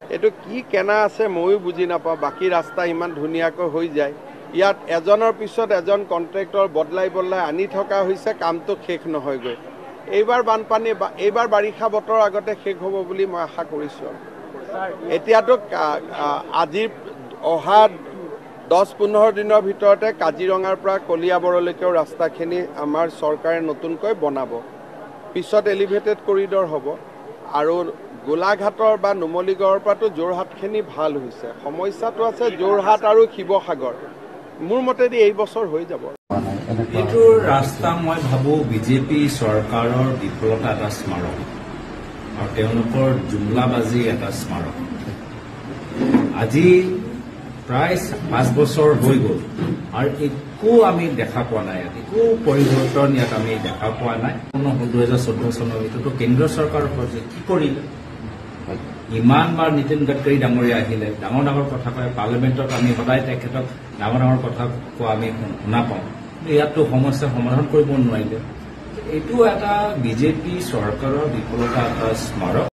এইটো কি কেনা আছে ময়ো বুজি নাপাওঁ। বাকী ৰাস্তা ইমান ধুনীয়াকৈ হৈ যায়, ইয়াত এজনৰ পিছত এজন কণ্ট্ৰেক্টৰ বদলাই আনি থকা হৈছে, কামটো শেষ নহয়গৈ। এইবাৰ বানপানী, এইবাৰ বাৰিষা বতৰ আগতে শেষ হ'ব বুলি মই আশা কৰিছোঁ। এতিয়াতো আজিৰ অহা 10-15 দিনৰ ভিতৰতে কাজিৰঙাৰ পৰা কলিয়াবৰলৈকেও ৰাস্তাখিনি আমাৰ চৰকাৰে নতুনকৈ বনাব। পিছত এলিভেটেড কৰিডৰ হ'ব আৰু গোলাঘাটৰ বা নুমলীগড়ৰ পৰাতো যোৰহাটখিনি ভাল হৈছে। সমস্যাটো আছে যোৰহাট আৰু শিৱসাগৰ। মোৰ মতেদি এই বছৰ হৈ যাব। এইটো ৰাস্তা মই ভাবোঁ বিজেপি চৰকাৰৰ বিফলতা এটা স্মাৰক আৰু তেওঁলোকৰ জুমলাবাজি এটা স্মাৰক। আজি প্ৰায় 5 বছৰ হৈ গ'ল আৰু একো আমি দেখা পোৱা নাই, একো পৰিৱৰ্তন ইয়াত আমি দেখা পোৱা নাই। 2014 চনৰ এইটোতো কেন্দ্ৰীয় চৰকাৰৰ প্ৰজেক্ট কি কৰিলে? ইমানবাৰ নীতিন গাডকাৰী ডাঙৰীয়া আহিলে, ডাঙৰ ডাঙৰ কথা কয়, পাৰ্লিয়ামেণ্টত আমি সদায় তেখেতক ডাঙৰ ডাঙৰ কথা কোৱা আমি শুনা পাওঁ। ইয়াততো সমস্যা সমাধান কৰিব নোৱাৰিলে। এইটো এটা বিজেপি চৰকাৰৰ বিফলতা এটা স্মাৰক।